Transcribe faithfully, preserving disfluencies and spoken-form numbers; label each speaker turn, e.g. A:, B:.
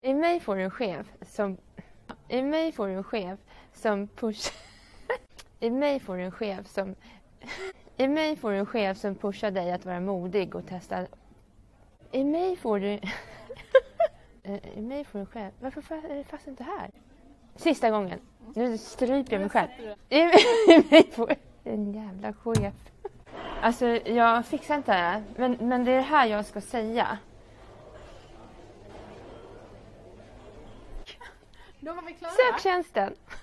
A: I mig får du en chef som... I mig får du en chef som push... I mig får du en chef som... I mig får du en chef som pushar dig att vara modig och testa... I mig får du... I mig får du en chef... Varför är det fast inte här? Sista gången. Nu stryper jag mig själv. I, I mig får en jävla chef. Alltså, jag fixar inte det här. Men, men det är det här jag ska säga.
B: Då var vi klara.
A: Söktjänsten.